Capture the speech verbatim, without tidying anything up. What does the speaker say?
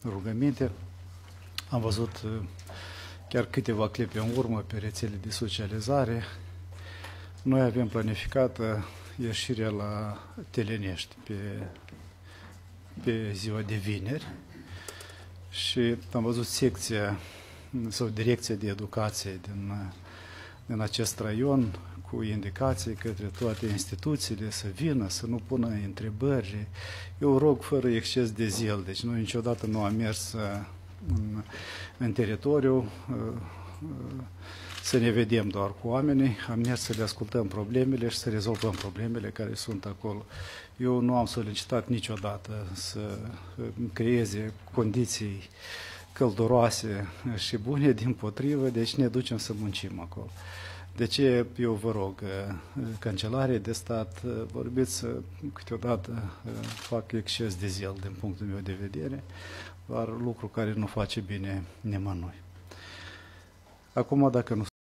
rugăminte. Am văzut chiar câteva clipe în urmă pe rețele de socializare. Noi avem planificată ieșirea la Telenești pe, pe ziua de vineri și am văzut secția sau direcția de educație din, din acest raion cu indicații către toate instituțiile să vină, să nu pună întrebări. Eu rog fără exces de zel, deci noi niciodată nu am mers în, în teritoriu să ne vedem doar cu oamenii, am mers să le ascultăm problemele și să rezolvăm problemele care sunt acolo. Eu nu am solicitat niciodată să creeze condiții călduroase și bune, dimpotrivă, deci ne ducem să muncim acolo. De ce eu vă rog, Cancelarie de Stat, vorbiți câteodată, fac exces de zel din punctul meu de vedere, dar lucru care nu face bine nimănui. Acum, dacă nu